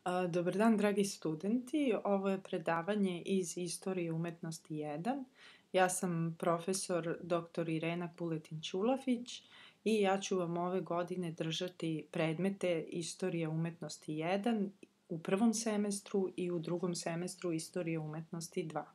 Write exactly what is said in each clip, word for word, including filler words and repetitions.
A, Dobar dan, dragi studenti. Ovo je predavanje iz Istorije umetnosti jedan. Ja sam profesor doktor Irena Puletin-Ćulafić i ja ću vam ove godine držati predmete Istorije umetnosti jedan u prvom semestru i u drugom semestru Istorije umetnosti dva.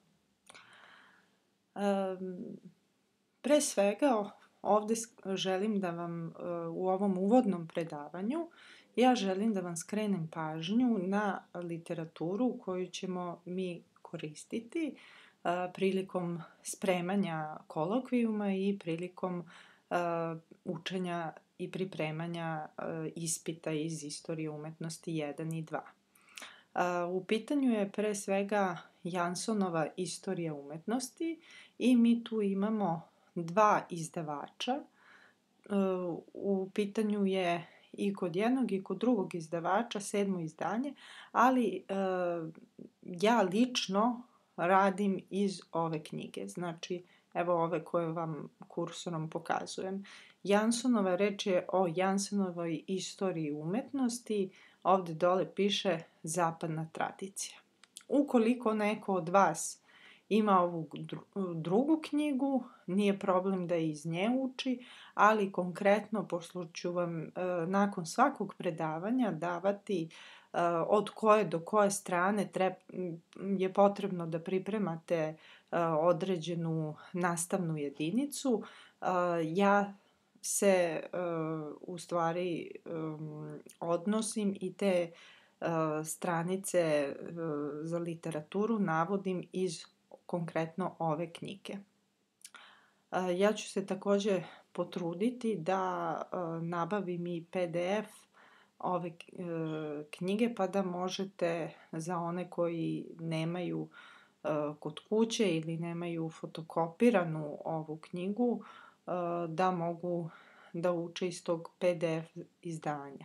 Um, pre svega, ovde želim da vam uh, u ovom uvodnom predavanju ja želim da vam skrenem pažnju na literaturu koju ćemo mi koristiti uh, prilikom spremanja kolokvijuma i prilikom uh, učenja i pripremanja uh, ispita iz Istorije umetnosti jedan i dva. Uh, u pitanju je pre svega Jansonova Istorija umetnosti i mi tu imamo dva izdavača. Uh, u pitanju je i kod jednog i kod drugog izdavača sedmo izdanje, ali uh, ja lično radim iz ove knjige, znači evo ove koje vam kursorom pokazujem. Jansonova reč je o Jansonovoj istoriji umetnosti, ovde dole piše zapadna tradicija. Ukoliko neko od vas ima ovu drugu knjigu, nije problem da iz nje uči, ali konkretno, pošto ću vam e, nakon svakog predavanja davati e, od koje do koje strane treb, je potrebno da pripremate e, određenu nastavnu jedinicu, e, ja se uh, u stvari um, odnosim i te uh, stranice uh, za literaturu navodim iz konkretno ove knjige. Uh, ja ću se takođe potruditi da uh, nabavim i P D F ove uh, knjige, pa da možete za one koji nemaju uh, kod kuće ili nemaju fotokopiranu ovu knjigu, da mogu da uče iz tog P D F izdanja.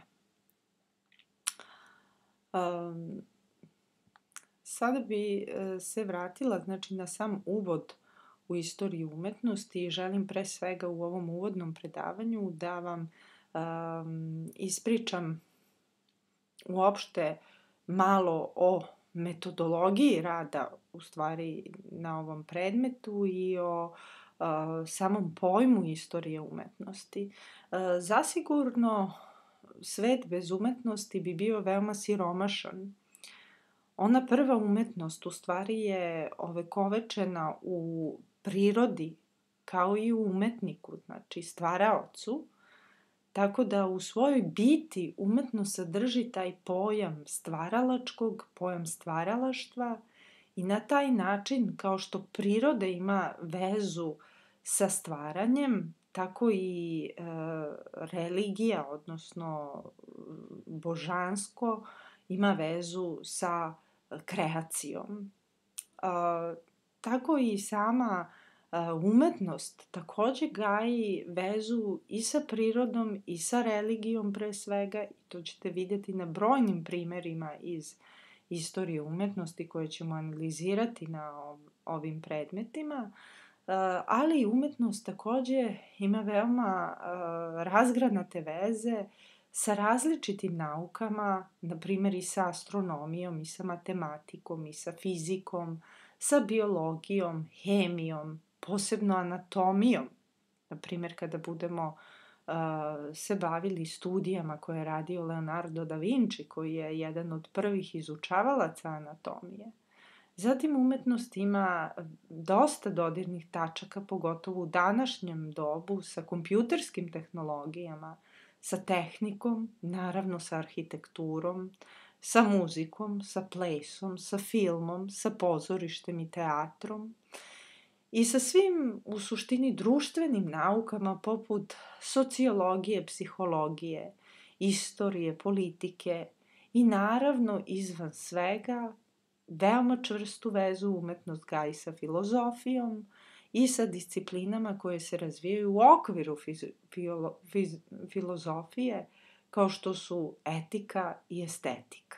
Um, sada bi se vratila znači, na sam uvod u istoriju umetnosti i želim pre svega u ovom uvodnom predavanju da vam um, ispričam uopšte malo o metodologiji rada u stvari na ovom predmetu i o Uh, samom pojmu istorije umetnosti. Uh, zasigurno svet bez umetnosti bi bio veoma siromašan. Ona prva umetnost u stvari je ovekovečena u prirodi kao i u umetniku, znači stvaraocu, tako da u svojoj biti umetno sadrži taj pojam stvaralačkog, pojam stvaralaštva i na taj način, kao što priroda ima vezu sa stvaranjem, tako i e, religija, odnosno božansko, ima vezu sa kreacijom. E, tako i sama e, umetnost takođe gaji vezu i sa prirodom i sa religijom pre svega, i to ćete vidjeti na brojnim primerima iz istorije umetnosti koje ćemo analizirati na ovim predmetima, ali i umetnost takođe ima veoma razgranate veze sa različitim naukama, na primjer i sa astronomijom, i sa matematikom, i sa fizikom, sa biologijom, hemijom, posebno anatomijom. Na primjer, kada budemo se bavili studijama koje je radio Leonardo da Vinci, koji je jedan od prvih izučavalaca anatomije. Zatim umetnost ima dosta dodirnih tačaka, pogotovo u današnjem dobu, sa kompjuterskim tehnologijama, sa tehnikom, naravno sa arhitekturom, sa muzikom, sa plesom, sa filmom, sa pozorištem i teatrom, i sa svim, u suštini, društvenim naukama poput sociologije, psihologije, istorije, politike i naravno izvan svega veoma čvrstu vezu umetnost gaji sa filozofijom i sa disciplinama koje se razvijaju u okviru fiz, filo, fiz, filozofije kao što su etika i estetika.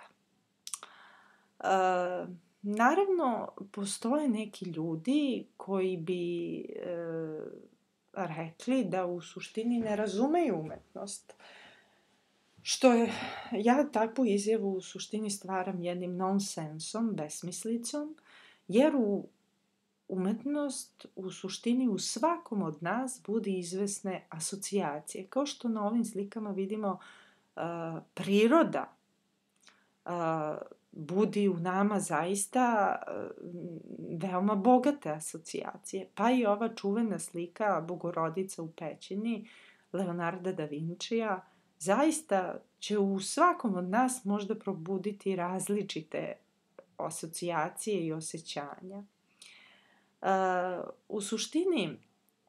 Uh, Naravno, postoje neki ljudi koji bi e, rekli da u suštini ne razumeju umetnost, Što je, ja takvu izjavu u suštini stvaram jednim nonsensom, besmislicom, jer u umetnost u suštini u svakom od nas budi izvesne asocijacije. Kao što na ovim slikama vidimo, a, priroda a, budi u nama zaista a, veoma bogate asocijacije. Pa i ova čuvena slika Bogorodica u pećini Leonarda da Vincija zaista će u svakom od nas možda probuditi različite asocijacije i osjećanja. Uh, u suštini,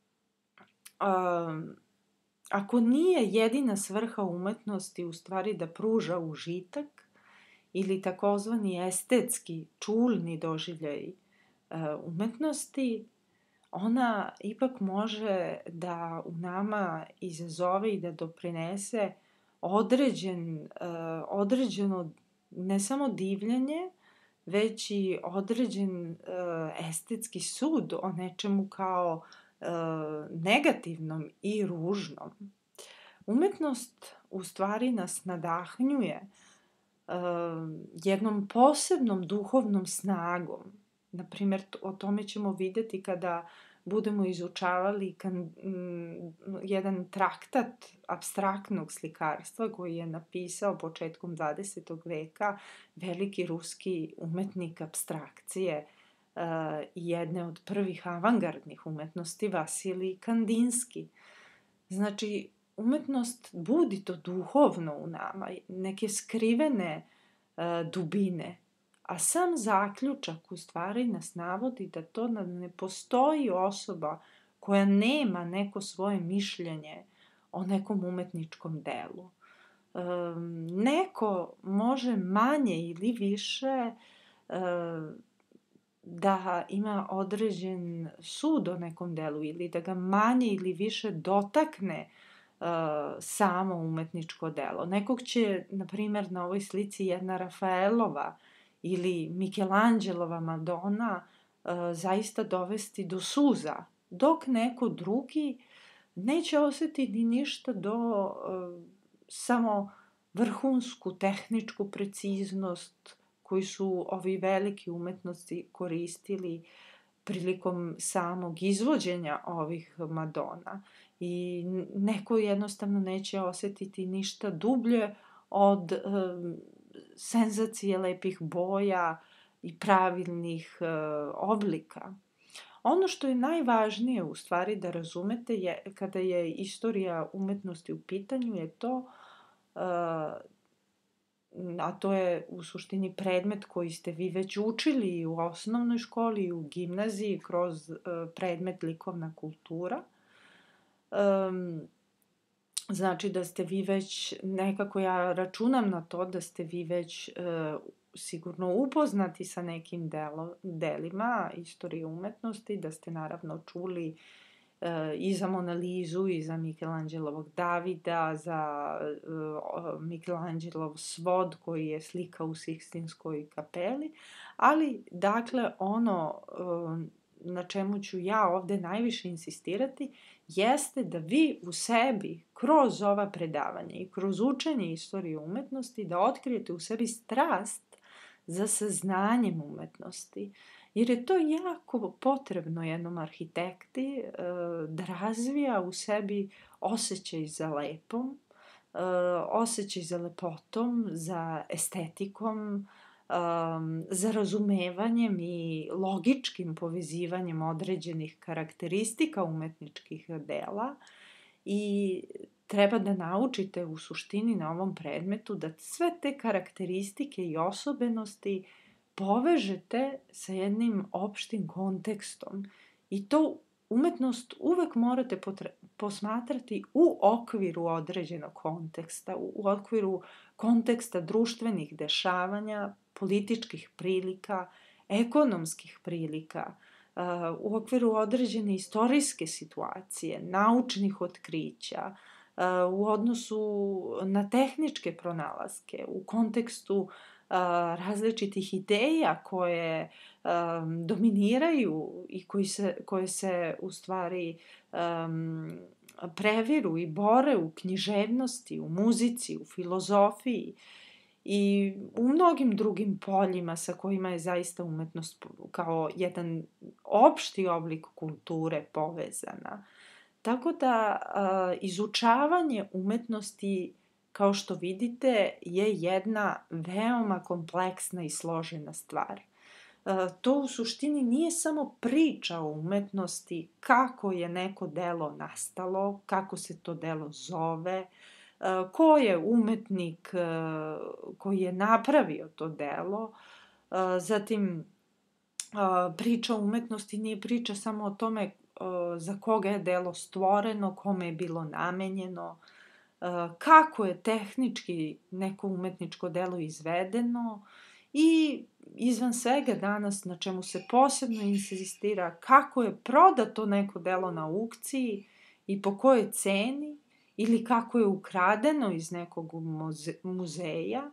uh, ako nije jedina svrha umetnosti u stvari da pruža užitak ili takozvani estetski, čulni doživljaj uh, umetnosti, ona ipak može da u nama izazove i da doprinese određen, uh, određeno ne samo divljenje, već i određen uh, estetski sud o nečemu kao uh, negativnom i ružnom. Umetnost u stvari nas nadahnjuje uh, jednom posebnom duhovnom snagom. Naprimjer, o tome ćemo vidjeti kada budemo izučavali kan, m, jedan traktat apstraktnog slikarstva koji je napisao početkom dvadesetog veka veliki ruski umetnik apstrakcije uh, i jedne od prvih avangardnih umetnosti Vasilij Kandinski. Znači, umetnost budi to duhovno u nama, neke skrivene uh, dubine, a sam zaključak u stvari nas navodi da to ne postoji osoba koja nema neko svoje mišljenje o nekom umetničkom delu. Um, neko može manje ili više um, da ima određen sud o nekom delu ili da ga manje ili više dotakne uh, samo umetničko delo. Nekog će, na primjer, na ovoj slici jedna Rafaelova ili Michelangelova Madonna uh, zaista dovesti do suza, dok neko drugi neće osetiti ništa do uh, samo vrhunsku tehničku preciznost koju su ovi veliki umetnosti koristili prilikom samog izvođenja ovih Madonna. I neko jednostavno neće osetiti ništa dublje od uh, senzacije lepih boja i pravilnih uh, oblika. Ono što je najvažnije u stvari da razumete je, kada je istorija umetnosti u pitanju je to, uh, a to je u suštini predmet koji ste vi već učili u osnovnoj školi i u gimnaziji kroz uh, predmet likovna kultura. Um, Znači da ste vi već, nekako ja računam na to da ste vi već e, sigurno upoznati sa nekim delo, delima istorije umetnosti, da ste naravno čuli e, i za Mona Lizu i za Michelangelovog Davida, za e, Michelangelov svod koji je slika u Sikstinskoj kapeli, ali dakle ono e, na čemu ću ja ovde najviše insistirati, jeste da vi u sebi, kroz ova predavanja i kroz učenje istorije umetnosti, da otkrijete u sebi strast za saznanjem umetnosti. Jer je to jako potrebno jednom arhitekti da razvija u sebi osjećaj za lepom, osjećaj za lepotom, za estetikom, Um, za razumevanjem i logičkim povezivanjem određenih karakteristika umetničkih dela i treba da naučite u suštini na ovom predmetu da sve te karakteristike i osobenosti povežete sa jednim opštim kontekstom i to umetnost uvek morate posmatrati u okviru određenog konteksta, u okviru konteksta društvenih dešavanja, političkih prilika, ekonomskih prilika, u okviru određene istorijske situacije, naučnih otkrića, u odnosu na tehničke pronalaske, u kontekstu različitih ideja koje dominiraju i koji se, koje se u stvari previru i bore u književnosti, u muzici, u filozofiji i u mnogim drugim poljima sa kojima je zaista umetnost kao jedan opšti oblik kulture povezana. Tako da izučavanje umetnosti, kao što vidite, je jedna veoma kompleksna i složena stvar. To u suštini nije samo priča o umetnosti, kako je neko delo nastalo, kako se to delo zove, ko je umetnik koji je napravio to delo. Zatim, priča o umetnosti nije priča samo o tome za koga je delo stvoreno, kome je bilo namenjeno, kako je tehnički neko umetničko delo izvedeno i izvan svega danas na čemu se posebno insistira kako je prodato neko delo na aukciji i po kojoj ceni ili kako je ukradeno iz nekog muzeja.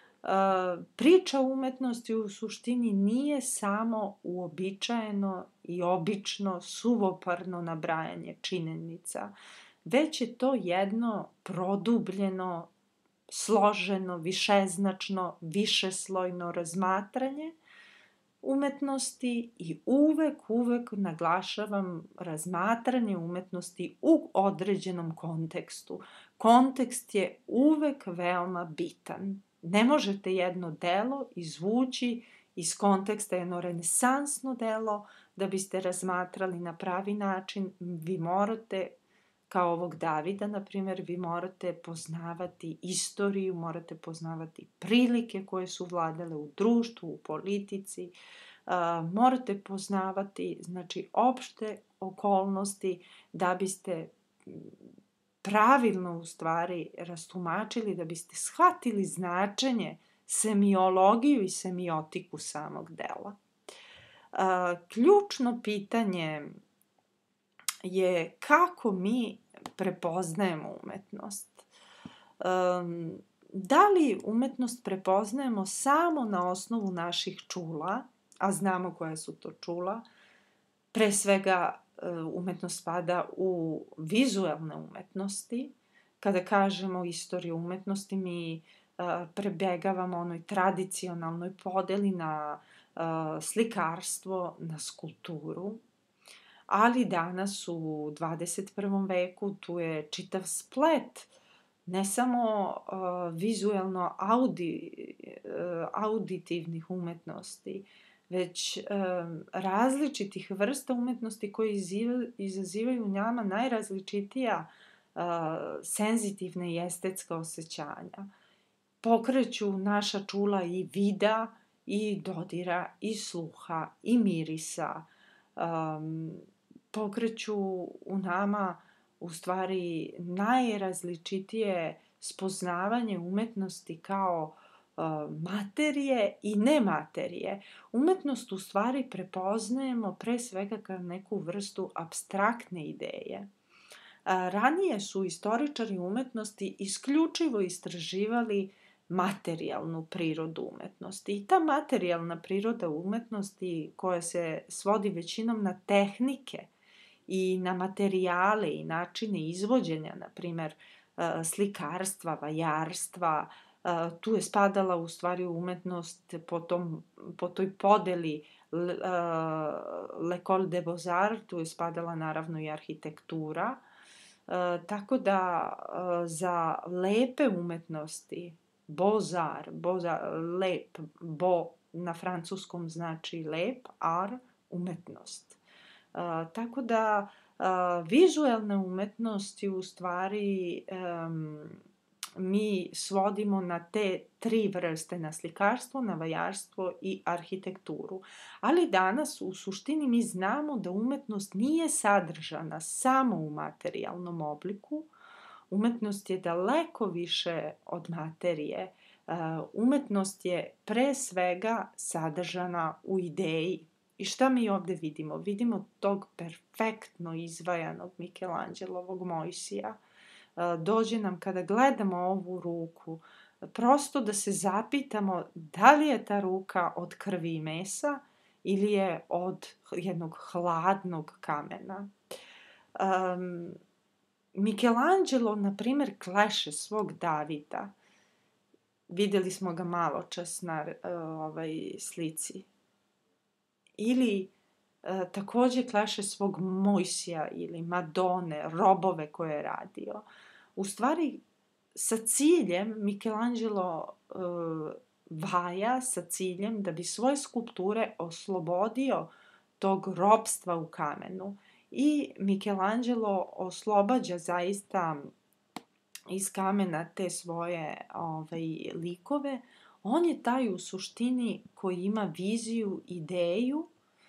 Priča o umetnosti u suštini nije samo uobičajeno i obično suvoparno nabrajanje činjenica, već je to jedno produbljeno, složeno, višeznačno, višeslojno razmatranje umetnosti i uvek, uvek naglašavam razmatranje umetnosti u određenom kontekstu. Kontekst je uvek veoma bitan. Ne možete jedno delo izvući iz konteksta, jedno renesansno delo, da biste razmatrali na pravi način. Vi morate, kao ovog Davida, na primjer, vi morate poznavati istoriju, morate poznavati prilike koje su vladale u društvu, u politici, uh, morate poznavati, znači, opšte okolnosti da biste pravilno, u stvari, rastumačili, da biste shvatili značenje, semiologiju i semiotiku samog dela. Uh, ključno pitanje je kako mi prepoznajemo umetnost. Um, da li umetnost prepoznajemo samo na osnovu naših čula, a znamo koja su to čula, pre svega umetnost spada u vizuelne umetnosti. Kada kažemo istoriju umetnosti, mi uh, prebegavamo onoj tradicionalnoj podeli na uh, slikarstvo, na skulpturu, ali danas u dvadeset prvom veku tu je čitav splet ne samo uh, vizuelno audi, uh, auditivnih umetnosti, već um, različitih vrsta umetnosti koje izazivaju u nama najrazličitija uh, senzitivna i estetska osjećanja. Pokreću naša čula i vida, i dodira, i sluha, i mirisa. Um, pokreću u nama u stvari najrazličitije spoznavanje umetnosti kao uh, materije i nematerije. Umetnost u stvari prepoznajemo pre svega kao neku vrstu apstraktne ideje. Uh, ranije su istoričari umetnosti isključivo istraživali materijalnu prirodu umetnosti. I ta materijalna priroda umetnosti koja se svodi većinom na tehnike i na materijale i načine izvođenja, na primer slikarstva, vajarstva, tu je spadala u stvari umetnost po, tom, po toj podeli L'École des Beaux-Arts, tu je spadala naravno i arhitektura, tako da za lepe umetnosti, Beaux-Arts, Beaux-Arts, lep, bo na francuskom znači lep, art, umetnost. Uh, tako da uh, vizuelne umetnosti u stvari um, mi svodimo na te tri vrste, na slikarstvo, na vajarstvo i arhitekturu. Ali danas u suštini mi znamo da umetnost nije sadržana samo u materijalnom obliku. Umetnost je daleko više od materije. Uh, umetnost je pre svega sadržana u ideji. I šta mi ovde vidimo? Vidimo tog perfektno izvajanog Mikelanđelovog Mojsija. Dođe nam kada gledamo ovu ruku, prosto da se zapitamo da li je ta ruka od krvi i mesa ili je od jednog hladnog kamena. Um, Michelangelo, na primjer, kleše svog Davida. Vidjeli smo ga malo čas na ovaj, slici. Ili e, također kleše svog Mojsija ili Madone, robove koje je radio. U stvari, sa ciljem Michelangelo e, vaja sa ciljem da bi svoje skulpture oslobodio tog ropstva u kamenu. I Michelangelo oslobađa zaista iz kamena te svoje ovaj, likove. On je taj u suštini koji ima viziju, ideju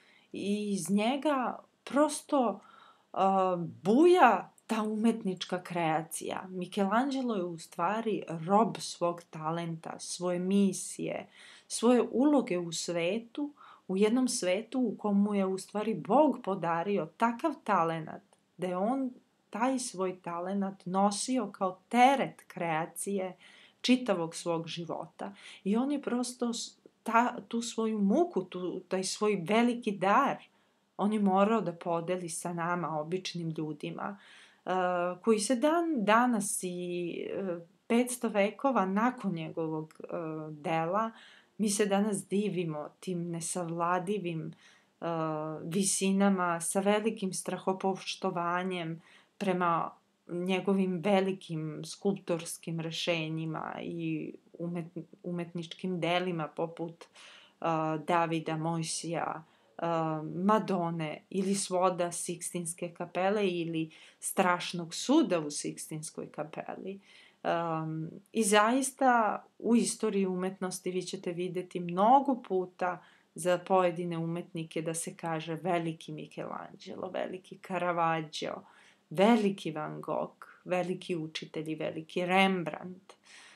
i iz njega prosto uh, buja ta umetnička kreacija. Michelangelo je u stvari rob svog talenta, svoje misije, svoje uloge u svetu, u jednom svetu u komu je u stvari Bog podario takav talenat da je on taj svoj talenat nosio kao teret kreacije čitavog svog života. I on je prosto ta, tu svoju muku, tu, taj svoj veliki dar, on je morao da podeli sa nama, običnim ljudima, uh, koji se dan danas i uh, petsto vekova nakon njegovog uh, dela, mi se danas divimo tim nesavladivim uh, visinama, sa velikim strahopoštovanjem prema njegovim velikim skulptorskim rešenjima i umet, umetničkim delima poput uh, Davida, Mojsija, uh, Madone ili svoda Sikstinske kapele ili strašnog suda u Sikstinskoj kapeli. Um, I zaista u istoriji umetnosti vi ćete vidjeti mnogo puta za pojedine umetnike da se kaže veliki Michelangelo, veliki Caravaggio, veliki Van Gogh, veliki učitelji, veliki Rembrandt.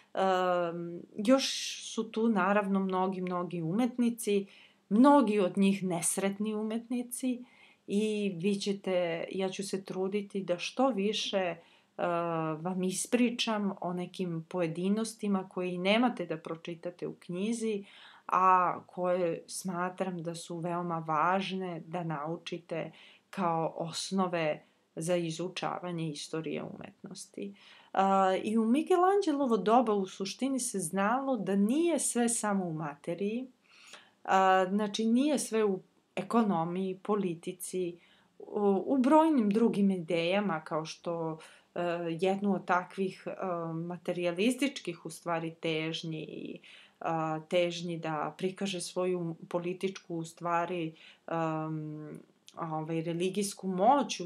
Um, još su tu naravno mnogi, mnogi umetnici, mnogi od njih nesretni umetnici i vi ćete, ja ću se truditi da što više uh, vam ispričam o nekim pojedinostima koji nemate da pročitate u knjizi, a koje smatram da su veoma važne da naučite kao osnove za izučavanje istorije umetnosti. Uh, I u Michelangelovo doba u suštini se znalo da nije sve samo u materiji, uh, znači nije sve u ekonomiji, politici, u, u brojnim drugim idejama kao što uh, jednu od takvih uh, materijalističkih u stvari težnji i uh, težnji da prikaže svoju političku u stvari um, ovaj, religijsku moć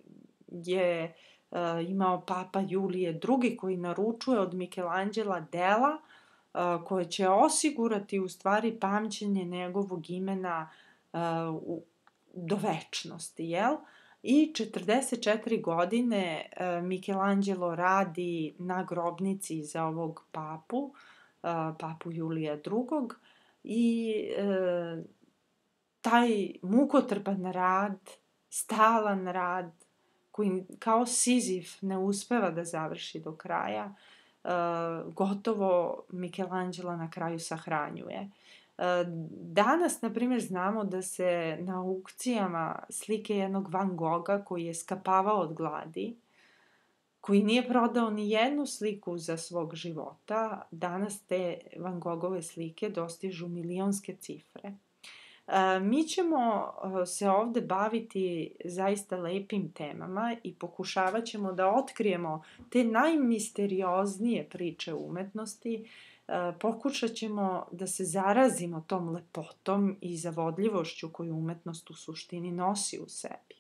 je uh, imao Papa Julije drugi koji naručuje od Michelangela dela uh, koje će osigurati u stvari pamćenje njegovog imena uh, u, do večnosti, jel? I četrdeset četiri godine uh, Michelangelo radi na grobnici za ovog papu, uh, papu Julija drugog i uh, taj mukotrpan rad, stalan rad, koji kao Sizif ne uspeva da završi do kraja, uh, gotovo Michelangelo na kraju sahranjuje. Uh, danas, na primjer, znamo da se na aukcijama slike jednog Van Gogha koji je skapavao od gladi, koji nije prodao ni jednu sliku za svog života, danas te Van Goghove slike dostižu milionske cifre. Mi ćemo se ovde baviti zaista lepim temama i pokušavat ćemo da otkrijemo te najmisterioznije priče umetnosti, pokušat ćemo da se zarazimo tom lepotom i zavodljivošću koju umetnost u suštini nosi u sebi.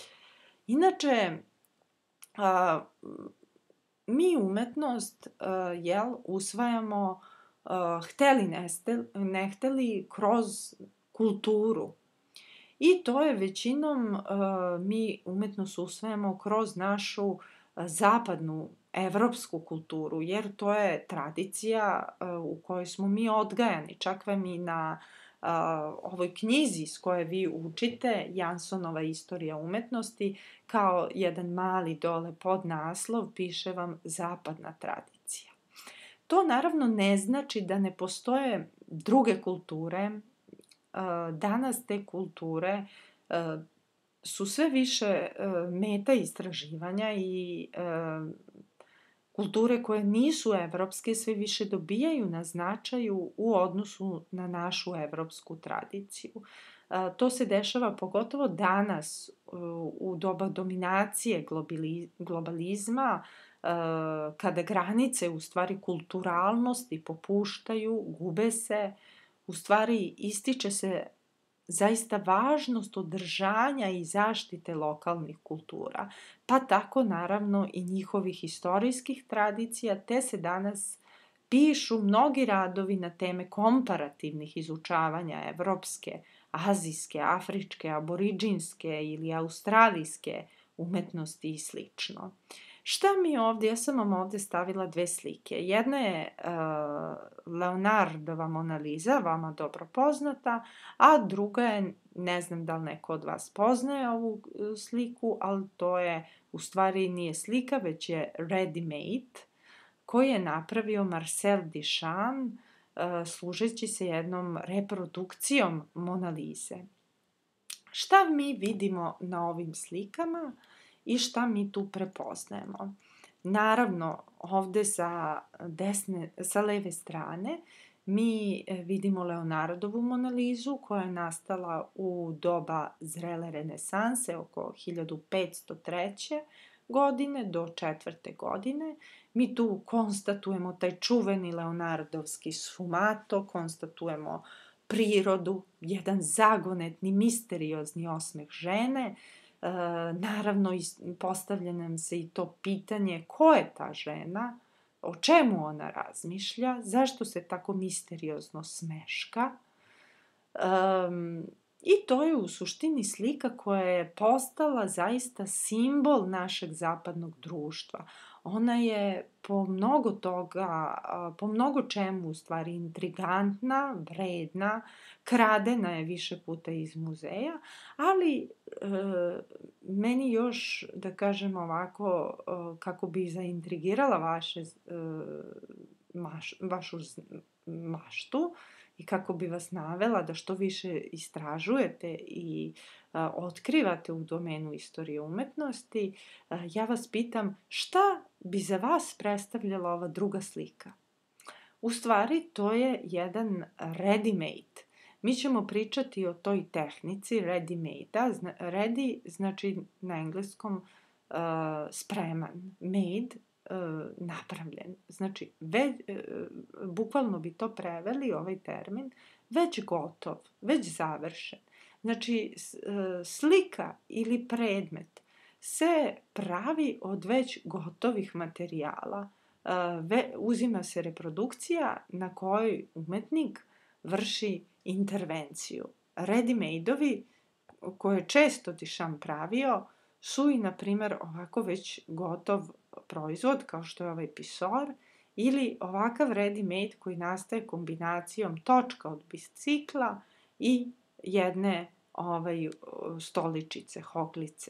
Inače, mi umetnost, jel, usvajamo hteli ne hteli kroz kulturu. I to je većinom uh, mi umetnost usvajamo kroz našu uh, zapadnu evropsku kulturu, jer to je tradicija uh, u kojoj smo mi odgajani. Čak vam i na uh, ovoj knjizi s koje vi učite, Jansonova istorija umetnosti, kao jedan mali dole podnaslov piše vam zapadna tradicija. To naravno ne znači da ne postoje druge kulture. Danas te kulture su sve više meta istraživanja i kulture koje nisu evropske sve više dobijaju na značaju u odnosu na našu evropsku tradiciju. To se dešava pogotovo danas u doba dominacije globalizma, kada granice u stvari kulturalnosti popuštaju, gube se, u stvari ističe se zaista važnost održanja i zaštite lokalnih kultura, pa tako naravno i njihovih istorijskih tradicija, te se danas pišu mnogi radovi na teme komparativnih izučavanja evropske, azijske, afričke, aboriđinske ili australijske umetnosti i slično. Šta mi ovdje, ja sam vam ovdje stavila dve slike. Jedna je uh, Leonardova Mona Lisa, vama dobro poznata, a druga je, ne znam da li neko od vas poznaje ovu sliku, ali to je, u stvari nije slika, već je ready-made, koji je napravio Marcel Duchamp, uh, služeći se jednom reprodukcijom Mona Lise. Šta mi vidimo na ovim slikama i šta mi tu prepoznajemo? Naravno, ovde sa, desne, sa leve strane mi vidimo Leonardovu Mona Lisu koja je nastala u doba zrele renesanse oko hiljadu petsto treće. godine do četvrte godine. Mi tu konstatujemo taj čuveni Leonardovski sfumato, konstatujemo prirodu, jedan zagonetni, misteriozni osmeh žene. E, naravno, postavlja nam se i to pitanje ko je ta žena, o čemu ona razmišlja, zašto se tako misteriozno smeška. Um, I to je u suštini slika koja je postala zaista simbol našeg zapadnog društva. Ona je po mnogo toga, po mnogo čemu u stvari intrigantna, vredna, kradena je više puta iz muzeja, ali e, meni još, da kažem ovako, e, kako bi zaintrigirala vaše, e, maš, vašu maštu, i kako bi vas navela da što više istražujete i a, otkrivate u domenu istorije umetnosti, a, ja vas pitam šta bi za vas predstavljala ova druga slika? U stvari, to je jedan ready-made. Mi ćemo pričati o toj tehnici ready-made-a. Zna, ready znači na engleskom uh, spreman, made, napravljen. Znači, već, bukvalno bi to preveli, ovaj termin, već gotov, već završen. Znači, slika ili predmet se pravi od već gotovih materijala. Uzima se reprodukcija na kojoj umetnik vrši intervenciju. Ready-made-ovi, koje je često Duchamp pravio, su i, na primjer, ovako već gotov proizvod, kao što je ovaj pisor, ili ovakav ready-made koji nastaje kombinacijom točka od bicikla i jedne ovaj, stoličice, hoklice.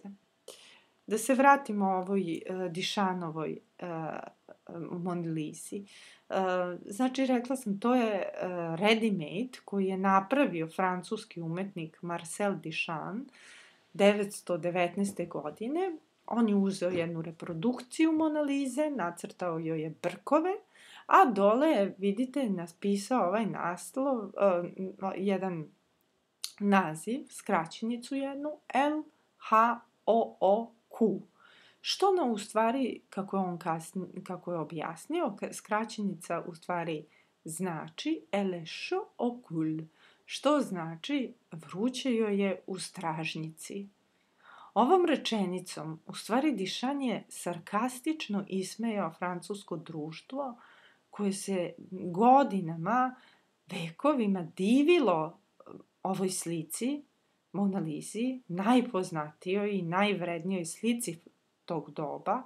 Da se vratimo ovoj uh, Duchampovoj uh, Mona Lisi. Uh, znači, rekla sam, to je uh, ready-made koji je napravio francuski umetnik Marcel Duchamp devetsto devetnaeste. godine. On je uzeo jednu reprodukciju Mona Lise, nacrtao joj je brkove, a dole je, vidite, napisao ovaj naslov, uh, jedan naziv, skraćenicu jednu, L H O O Q. Što ona u stvari, kako je on kasni, kako je objasnio, skraćenica u stvari znači Elle chaud au cul, što znači vruće joj je u stražnjici. Ovom rečenicom, u stvari, Duchamp je sarkastično ismejao francusko društvo koje se godinama, vekovima divilo ovoj slici, Mona Lisi, najpoznatijoj i najvrednijoj slici tog doba,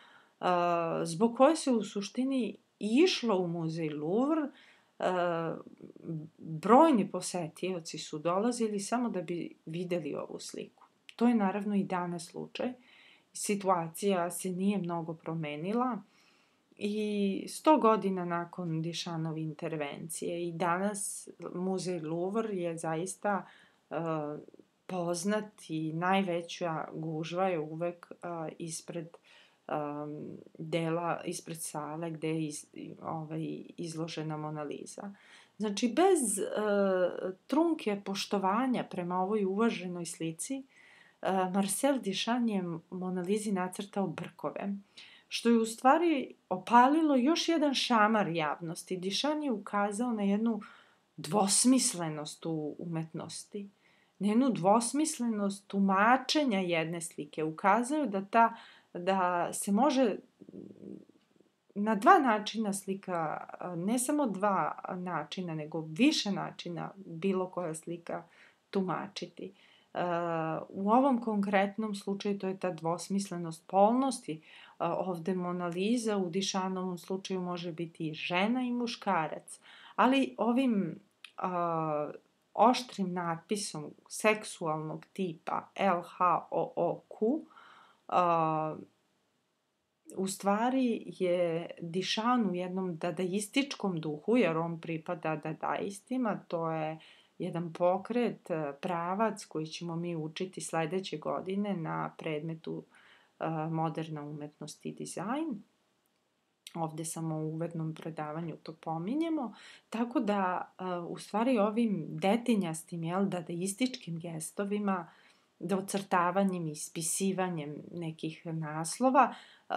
zbog koje se u suštini išlo u muzej Louvre. Brojni posetioci su dolazili samo da bi videli ovu sliku. To je naravno i danas slučaj. Situacija se nije mnogo promenila i sto godina nakon Duchampove intervencije i danas muzej Louvre je zaista uh, poznat i najveća gužva je uvek a, ispred um, dela, ispred sale gde je iz, ovaj, izložena Mona Lisa. Znači, bez uh, trunke poštovanja prema ovoj uvaženoj slici, uh, Marcel Duchamp je Mona Lisi nacrtao brkove, što je u stvari opalilo još jedan šamar javnosti. Duchamp je ukazao na jednu dvosmislenost u umetnosti, na jednu dvosmislenost tumačenja jedne slike. Ukazao je da, ta, da se može na dva načina slika, ne samo dva načina, nego više načina bilo koja slika tumačiti. U ovom konkretnom slučaju to je ta dvosmislenost polnosti. Ovde Mona Lisa u Duchampovom slučaju može biti i žena i muškarac, ali ovim uh, oštrim natpisom seksualnog tipa L H O O Q uh, u stvari je Duchamp u jednom dadaističkom duhu, jer on pripada dadaistima, to je jedan pokret, pravac koji ćemo mi učiti sledeće godine na predmetu uh, moderna umetnost i dizajn. Ovde samo u uvednom predavanju to pominjemo, tako da uh, u stvari ovim detinjastim, jel, dadaističkim gestovima, docrtavanjem i ispisivanjem nekih naslova,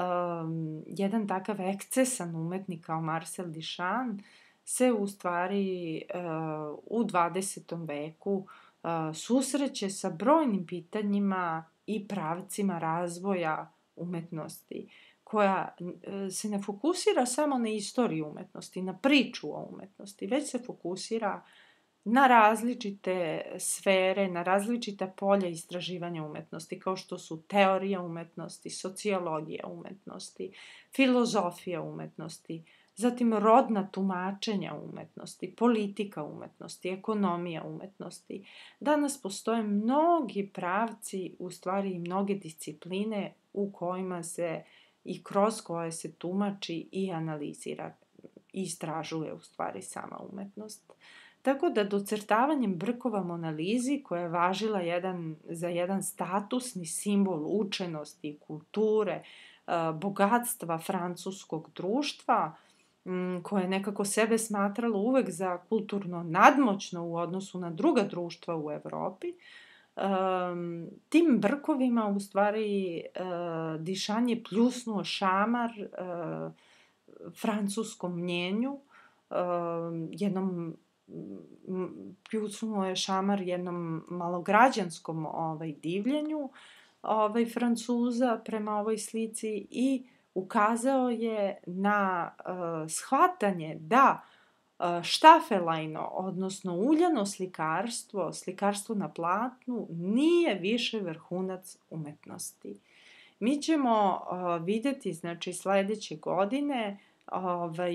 um, jedan takav ekcesan umetnik kao Marcel Duchamp se u stvari uh, u dvadesetom veku uh, susreće sa brojnim pitanjima i pravcima razvoja umetnosti, koja se ne fokusira samo na istoriju umetnosti, na priču o umetnosti, već se fokusira na različite sfere, na različita polja istraživanja umetnosti, kao što su teorija umetnosti, sociologija umetnosti, filozofija umetnosti, zatim rodna tumačenja umetnosti, politika umetnosti, ekonomija umetnosti. Danas postoje mnogi pravci, u stvari i mnoge discipline u kojima se i kroz koje se tumači i analizira i istražuje u stvari sama umetnost. Tako da docrtavanjem brkova Mona Lisi, koja je važila jedan, za jedan statusni simbol učenosti, kulture, bogatstva francuskog društva, koje je nekako sebe smatralo uvek za kulturno nadmoćno u odnosu na druga društva u Evropi, Um, tim brkovima u stvari uh, Duchamp je pljusnuo šamar uh, francuskom mnjenju, uh, jednom pljusnuo je šamar jednom malograđanskom ovaj, divljenju ovaj, Francuza prema ovoj slici i ukazao je na uh, shvatanje da štafelajno, odnosno uljano slikarstvo, slikarstvo na platnu, nije više vrhunac umetnosti. Mi ćemo uh, videti, znači, sledeće godine ovaj,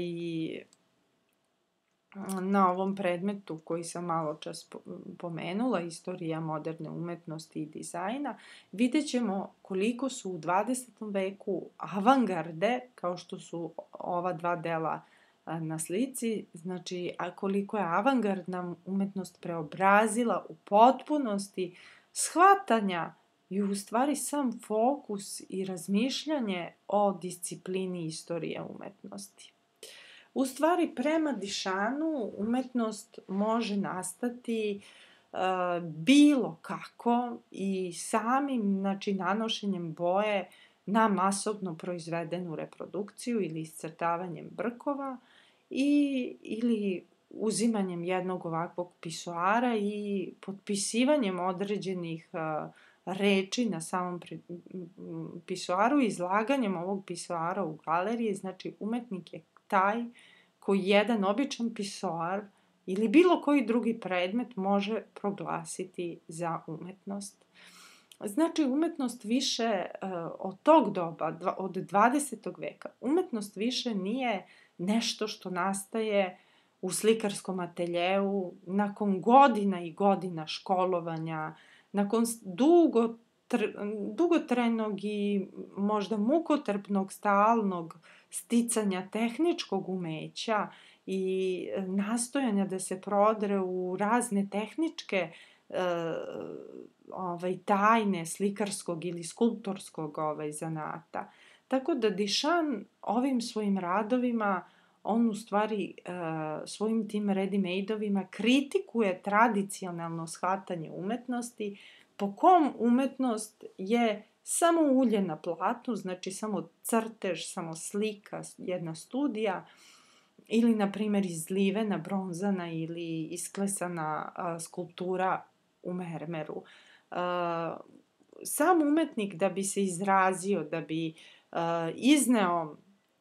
na ovom predmetu koji sam malo čas pomenula, istorija moderne umetnosti i dizajna, vidjet ćemo koliko su u dvadesetom veku avangarde, kao što su ova dva dela na slici, znači, a koliko je avangardna umetnost preobrazila u potpunosti shvatanja i u stvari sam fokus i razmišljanje o disciplini istorije umetnosti. U stvari, prema Duchampu umetnost može nastati uh, bilo kako i samim, znači, nanošenjem boje na masovno proizvedenu reprodukciju ili iscrtavanjem brkova i, ili uzimanjem jednog ovakvog pisoara i potpisivanjem određenih uh, reči na samom pisoaru i izlaganjem ovog pisoara u galeriji. Znači, umetnik je taj koji jedan običan pisoar ili bilo koji drugi predmet može proglasiti za umetnost. Znači, umetnost više uh, od tog doba, dva, od dvadesetog veka, umetnost više nije nešto što nastaje u slikarskom ateljeu nakon godina i godina školovanja, nakon dugo, tr, dugotrajnog i možda mukotrpnog stalnog sticanja tehničkog umeća i nastojanja da se prodre u razne tehničke ovaj, tajne slikarskog ili skulptorskog ovaj, zanata. Tako da Duchamp ovim svojim radovima, on u stvari uh, svojim tim ready-made-ovima kritikuje tradicionalno shvatanje umetnosti, po kom umetnost je samo ulje na platnu, znači samo crtež, samo slika, jedna studija, ili, na primjer, izlivena bronzana ili isklesana a, skulptura u mermeru. A, sam umetnik, da bi se izrazio, da bi a, izneo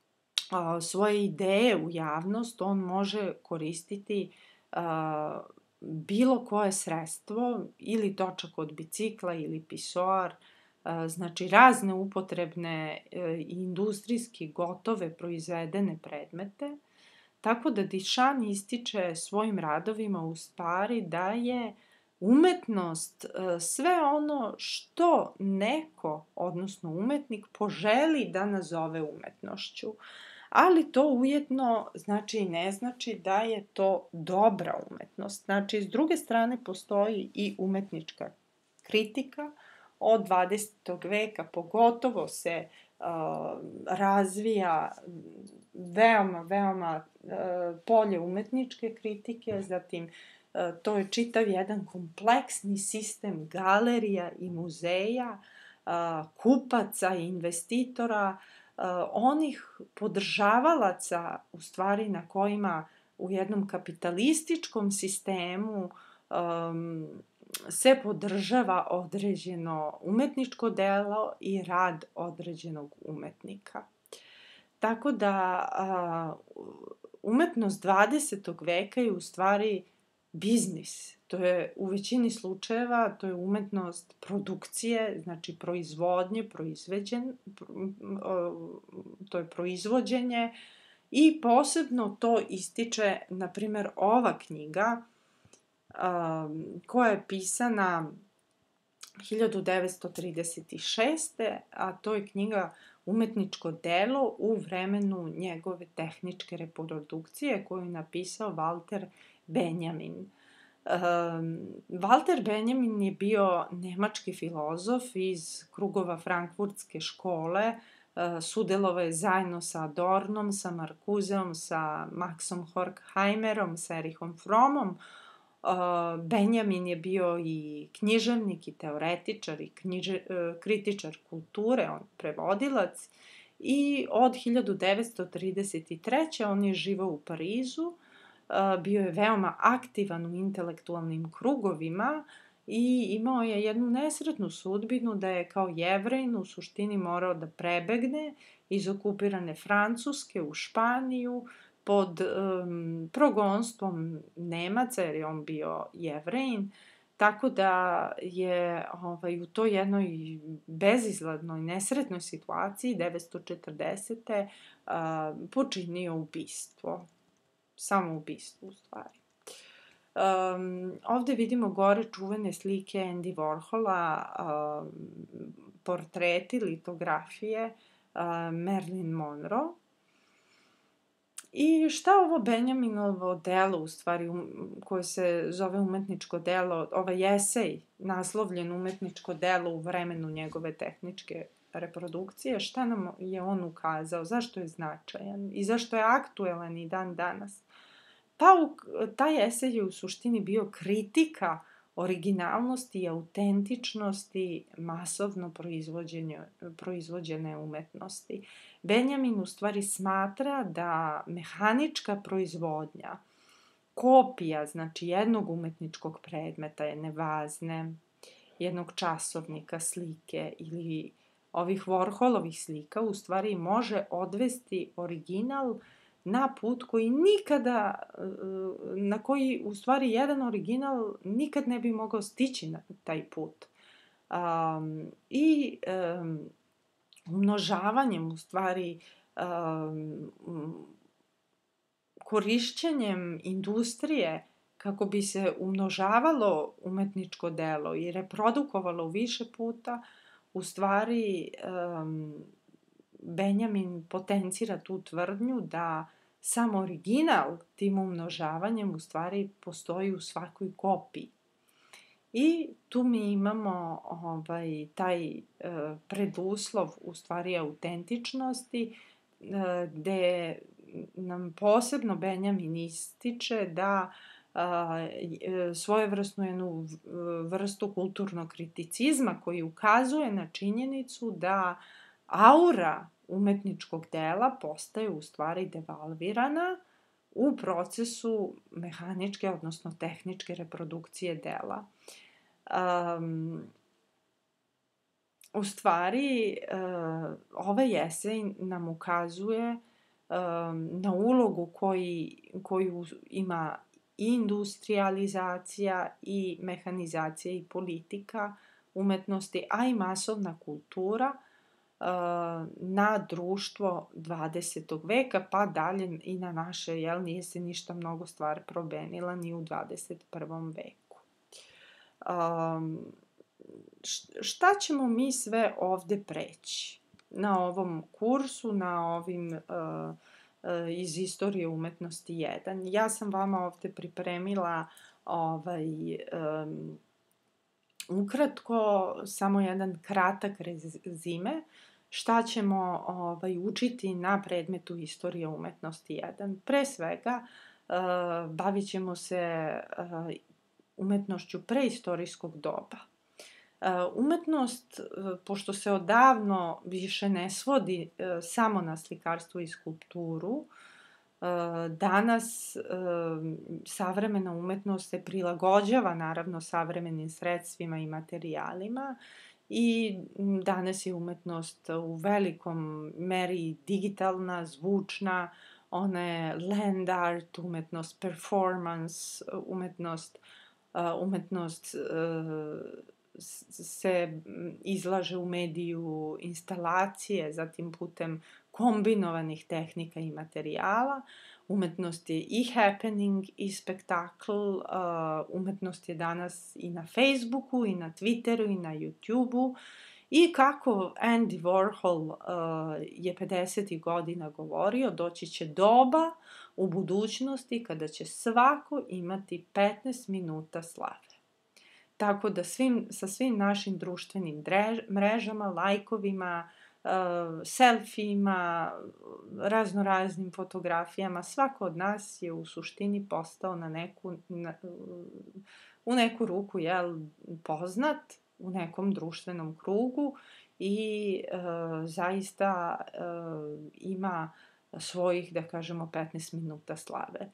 a, svoje ideje u javnost, on može koristiti a, bilo koje sredstvo, ili točak od bicikla, ili pisoar, a, znači razne upotrebne i industrijski gotove proizvedene predmete. Tako da Duchamp ističe svojim radovima u stvari da je umetnost sve ono što neko, odnosno umetnik, poželi da nazove umetnošću. Ali to ujedno znači i ne znači da je to dobra umetnost. Znači, s druge strane postoji i umetnička kritika. Od dvadesetog veka pogotovo se uh, razvija veoma, veoma uh, polje umetničke kritike, zatim uh, to je čitav jedan kompleksni sistem galerija i muzeja, uh, kupaca i investitora, uh, onih podržavalaca u stvari na kojima u jednom kapitalističkom sistemu um, se podržava određeno umetničko delo i rad određenog umetnika. Tako da a, umetnost dvadesetog veka je u stvari biznis. To je u većini slučajeva, to je umetnost produkcije, znači proizvodnje, proizveđen, to je proizvođenje i posebno to ističe, na primjer, ova knjiga Um, koja je pisana hiljadu devetsto trideset šeste. a to je knjiga Umetničko delo u vremenu njegove tehničke reprodukcije, koju je napisao Walter Benjamin. Um, Walter Benjamin je bio nemački filozof iz krugova frankfurtske škole, uh, sudelovao je zajedno sa Adornom, sa Marcuseom, sa Maxom Horkheimerom, sa Erihom Frommom. Uh, Benjamin je bio i književnik i teoretičar i knjiže, uh, kritičar kulture, on prevodilac, i od hiljadu devetsto trideset treće. on je živao u Parizu, uh, bio je veoma aktivan u intelektualnim krugovima i imao je jednu nesretnu sudbinu da je kao Jevrejin u suštini morao da prebegne iz okupirane Francuske u Španiju, pod um, progonstvom Nemaca, jer je on bio Jevrejin, tako da je ovaj, u toj jednoj bezizladnoj, nesretnoj situaciji devetsto četrdesete. Uh, počinio ubistvo. Samo ubistvo, u stvari. Um, ovde vidimo gore čuvene slike Andy Warhola, um, portreti, litografije uh, Marilyn Monroe. I šta ovo Benjaminovo delo, u stvari, koje se zove umetničko delo, ovaj esej, naslovljen umetničko delo u vremenu njegove tehničke reprodukcije, šta nam je on ukazao, zašto je značajan i zašto je aktuelan i dan danas? Pa taj esej je u suštini bio kritika originalnosti i autentičnosti masovno proizvođene umetnosti. Benjamin u stvari smatra da mehanička proizvodnja, kopija, znači jednog umetničkog predmeta, jedne vazne, jednog časovnika, slike ili ovih Warholovih slika, u stvari može odvesti original na put koji nikada, na koji u stvari jedan original nikad ne bi mogao stići na taj put. Um, I um, umnožavanjem, u stvari, um, korišćenjem industrije kako bi se umnožavalo umetničko delo i reprodukovalo više puta, u stvari um, Benjamin potencira tu tvrdnju da sam original tim umnožavanjem u stvari postoji u svakoj kopiji. I tu mi imamo ovaj, taj e, preduslov, u stvari, autentičnosti, e, gde nam posebno Benjamin ističe da a, e, svojevrsnu jednu vrstu kulturnog kriticizma koji ukazuje na činjenicu da aura umetničkog dela postaje u stvari devalvirana u procesu mehaničke, odnosno tehničke reprodukcije dela. Um, u stvari, uh, ovaj esej nam ukazuje um, na ulogu koji, koju ima i industrializacija i mehanizacija i politika umetnosti, a i masovna kultura uh, na društvo dvadesetog veka, pa dalje i na naše, jel, nije se ništa mnogo stvar promenila ni u dvadeset prvom veku. Um, šta ćemo mi sve ovde preći na ovom kursu, na ovim uh, uh, iz istorije umetnosti jedan? Ja sam vama ovde pripremila ovaj, um, ukratko samo jedan kratak rezime šta ćemo ovaj, učiti na predmetu istorije umetnosti jedan. Pre svega, uh, bavit ćemo se uh, umetnošću preistorijskog doba. Umetnost, pošto se odavno više ne svodi samo na slikarstvo i skulpturu, danas savremena umetnost se prilagođava naravno savremenim sredstvima i materijalima i danas je umetnost u velikom meri digitalna, zvučna, ona je land art, umetnost performance, umetnost, umetnost se izlaže u mediju instalacije, zatim putem kombinovanih tehnika i materijala. Umetnost je i happening, i spektakl, umetnost je danas i na Facebooku, i na Twitteru, i na YouTubeu. I kako Andy Warhol je pedesetih godina govorio, doći će doba u budućnosti kada će svako imati petnaest minuta slave. Tako da svim, sa svim našim društvenim drež, mrežama, lajkovima, uh, selfijima, raznoraznim fotografijama, svako od nas je u suštini postao na neku, na, u neku ruku, jel, poznat u nekom društvenom krugu i uh, zaista uh, ima svojih, da kažemo, petnaest minuta slave.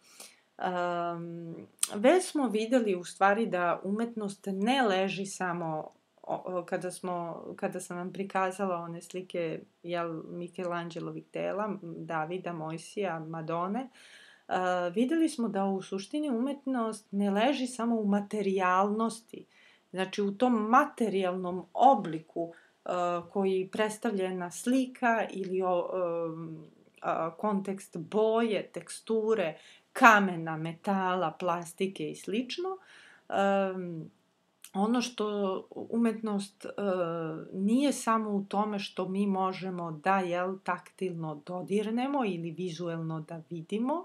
Um, već smo videli u stvari da umetnost ne leži samo o, kada, smo, kada sam vam prikazala one slike, jel, Michelangelovih dela, Davida, Mojsija, Madone, uh, videli smo da u suštini umetnost ne leži samo u materijalnosti, znači u tom materijalnom obliku uh, koji predstavlja jedna slika ili o, um, uh, kontekst boje, teksture, kamena, metala, plastike i slično. Um, ono što umetnost uh, nije samo u tome što mi možemo da, jel, taktilno dodirnemo ili vizuelno da vidimo,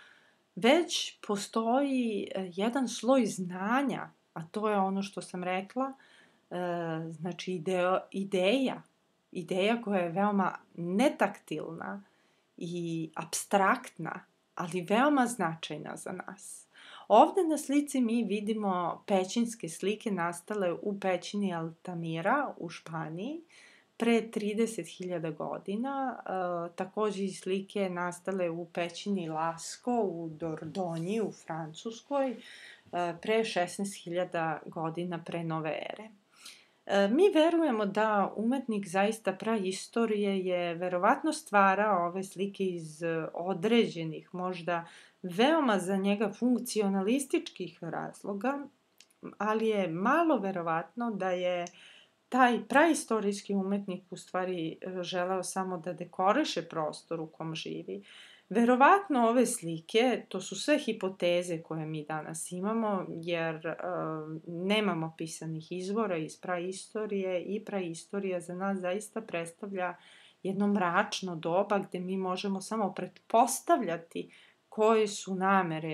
već postoji jedan sloj znanja, a to je ono što sam rekla, uh, znači ideo, ideja, ideja koja je veoma netaktilna i apstraktna, ali veoma značajna za nas. Ovde na slici mi vidimo pećinske slike nastale u pećini Altamira u Španiji pre trideset hiljada godina. E, takođe i slike nastale u pećini Lascaux u Dordogne u Francuskoj e, pre šesnaest hiljada godina pre nove ere. Mi verujemo da umetnik zaista praistorije je verovatno stvarao ove slike iz određenih, možda veoma za njega funkcionalističkih razloga, ali je malo verovatno da je taj praistorijski umetnik u stvari želeo samo da dekoriše prostor u kom živi. Verovatno ove slike, to su sve hipoteze koje mi danas imamo, jer uh, nemamo pisanih izvora iz praistorije i praistorija za nas zaista predstavlja jedno mračno doba gde mi možemo samo pretpostavljati koje su namere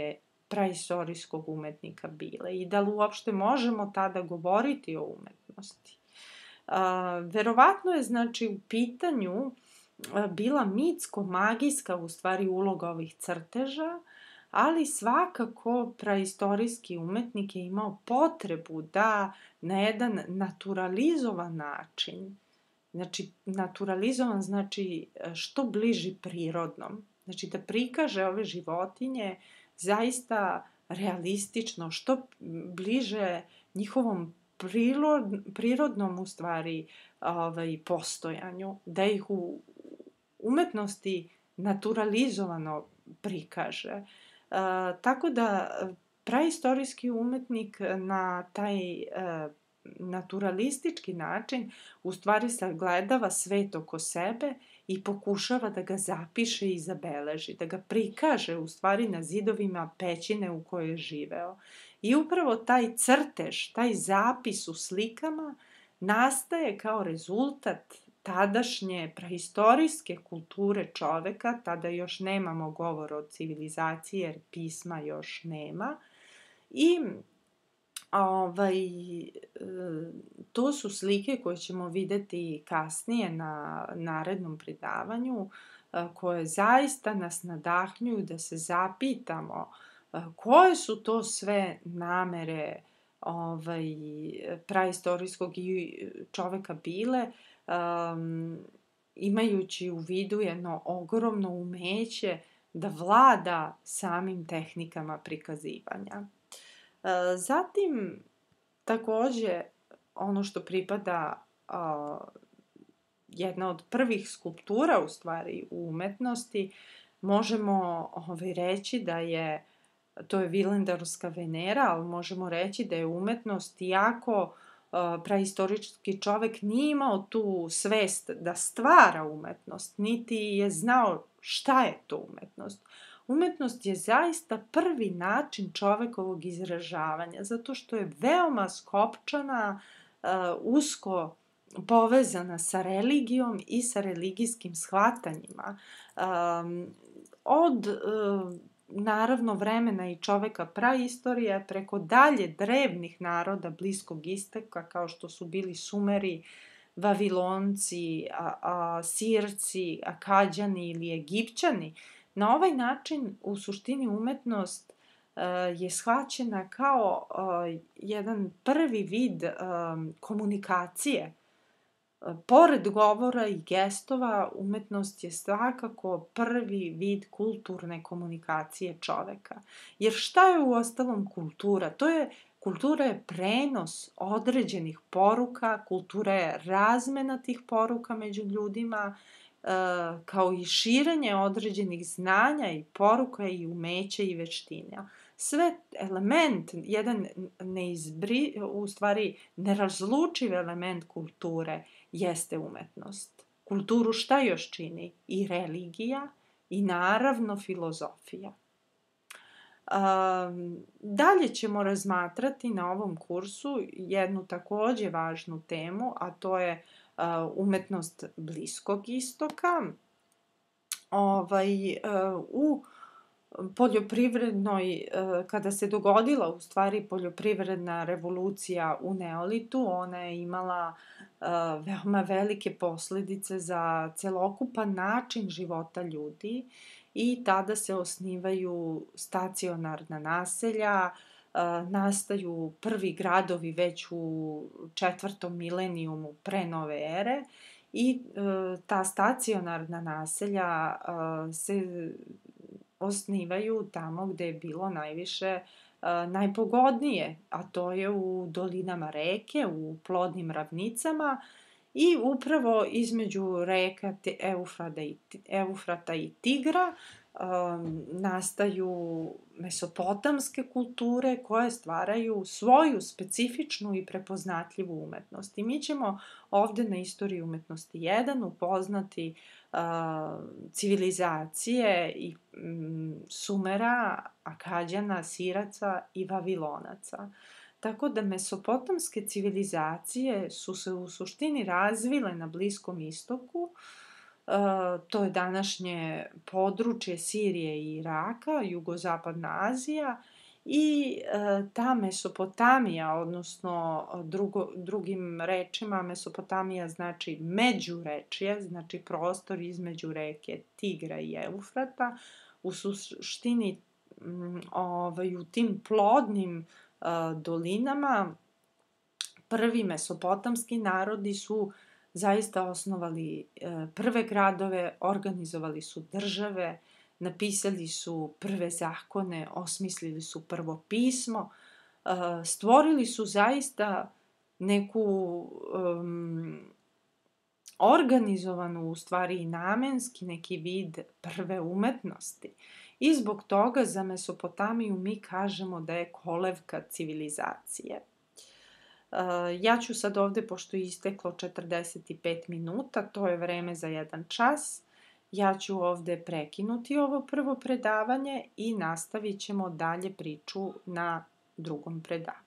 praistorijskog umetnika bile i da li uopšte možemo tada govoriti o umetnosti. Verovatno je, znači, u pitanju bila mitsko-magijska, u stvari, uloga ovih crteža, ali svakako praistorijski umetnik je imao potrebu da na jedan naturalizovan način, znači, naturalizovan znači što bliži prirodnom, znači da prikaže ove životinje zaista realistično, što bliže njihovom prirodnom, u stvari, ovaj, postojanju, da ih u umetnosti naturalizovano prikaže. Uh, tako da praistorijski umetnik na taj uh, naturalistički način u stvari sagledava svet oko sebe i pokušava da ga zapiše i zabeleži, da ga prikaže u stvari na zidovima pećine u kojoj je živeo. I upravo taj crtež, taj zapis u slikama nastaje kao rezultat tadašnje praistorijske kulture čoveka, tada još nemamo govor o civilizaciji jer pisma još nema. I ovaj, to su slike koje ćemo videti kasnije na narednom predavanju, koje zaista nas nadahnjuju da se zapitamo koje su to sve namere ovaj, praistorijskog čoveka bile, um, imajući u vidu jedno ogromno umeće da vlada samim tehnikama prikazivanja. Zatim, takođe, ono što pripada a, jedna od prvih skulptura, u stvari, u umetnosti, možemo ovaj, reći da je, to je Vilendarska Venera, ali možemo reći da je umetnost jako, a, praistorički čovek nije imao tu svest da stvara umetnost, niti je znao šta je to umetnost. Umetnost je zaista prvi način čovekovog izražavanja, zato što je veoma skopčana, uh, usko povezana sa religijom i sa religijskim shvatanjima. Um, od, uh, naravno, vremena i čoveka praistorije, preko dalje drevnih naroda Bliskog istoka, kao što su bili Sumeri, Vavilonci, a, a, Sirci, Akadjani ili Egipćani, na ovaj način, u suštini, umetnost uh, je shvaćena kao uh, jedan prvi vid um, komunikacije. Uh, pored govora i gestova, umetnost je svakako prvi vid kulturne komunikacije čoveka. Jer šta je u ostalom kultura? To je, kultura je prenos određenih poruka, kultura je razmena tih poruka među ljudima, kao i širenje određenih znanja i poruka i umeća i veština. Sve element, jedan neizbri, u stvari nerazlučiv element kulture jeste umetnost. Kulturu šta još čini? I religija i naravno filozofija. Um, dalje ćemo razmatrati na ovom kursu jednu takođe važnu temu, a to je Uh, umetnost Bliskog istoka. Ovaj, uh, u poljoprivrednoj, uh, kada se dogodila u stvari poljoprivredna revolucija u Neolitu, ona je imala uh, veoma velike posledice za celokupan način života ljudi i tada se osnivaju stacionarna naselja, nastaju prvi gradovi već u četvrtom milenijumu pre nove ere i ta stacionarna naselja se osnivaju tamo gde je bilo najviše najpogodnije, a to je u dolinama reke, u plodnim ravnicama i upravo između reka Eufrata i Tigra Um, nastaju mesopotamske kulture koje stvaraju svoju specifičnu i prepoznatljivu umetnost. I mi ćemo ovde na Istoriji umetnosti jedan upoznati uh, civilizacije i um, Sumera, Akadjana, Siraca i Vavilonaca. Tako da mesopotamske civilizacije su se u suštini razvile na Bliskom istoku. Uh, to je današnje područje Sirije i Iraka, jugozapadna Azija, I e, ta Mesopotamija, odnosno drugo, drugim rečima, Mesopotamija znači međurečje, znači prostor između reke Tigra i Eufrata, u suštini m, ovaj, u tim plodnim a, dolinama prvi mesopotamski narodi su zaista osnovali e, prve gradove, organizovali su države, napisali su prve zakone, osmislili su prvo pismo, e, stvorili su zaista neku um, organizovanu, u stvari i namenski neki vid prve umetnosti. I zbog toga za Mesopotamiju mi kažemo da je kolevka civilizacije. Ja ću sad ovde, pošto je isteklo četrdeset pet minuta, to je vreme za jedan čas, ja ću ovde prekinuti ovo prvo predavanje i nastavit ćemo dalje priču na drugom predavanju.